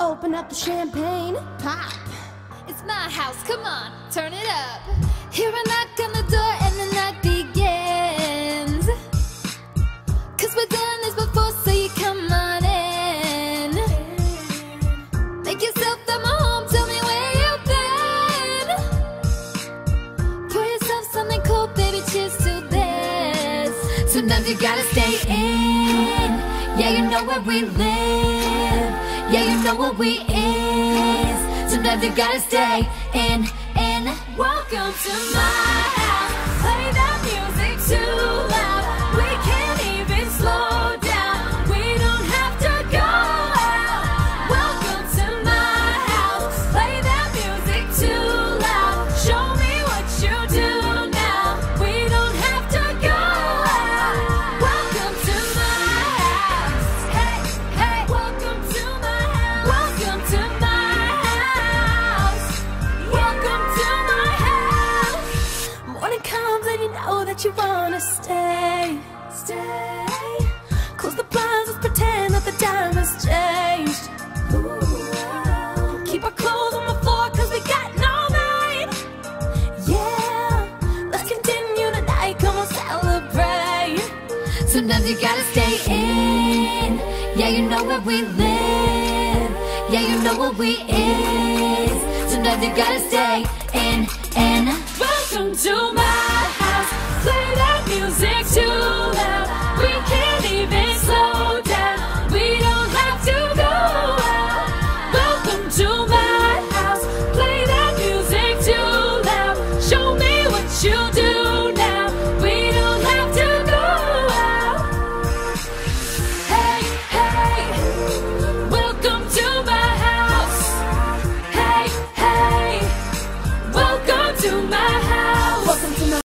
Open up the champagne, pop. It's my house, come on, turn it up. Hear a knock on the door and the night begins. 'Cause we've done this before, so you come on in. Make yourself at my home, tell me where you've been. Pour yourself something cold, baby, cheers to this. Sometimes you gotta stay in. Yeah, you know where we live. Yeah, you know what we is. Sometimes you gotta stay in. Welcome to my house. Play that music too loud. We can't even slow down. We don't have to go out. Welcome to my house. Play that music too loud. Show me what you do now. We don't have to go out. Welcome to my house. Hey, hey. Welcome to my house. Welcome to my house. Welcome to my house. Morning comes and you know that you wanna stay. Close the blinds, let's pretend that the time has changed. Ooh. Keep our clothes on the floor 'cause we got no night. Yeah, let's continue tonight, come on celebrate. Sometimes you gotta stay in. Yeah, you know where we live. Yeah, you know what we is. Sometimes you gotta stay in. Welcome to my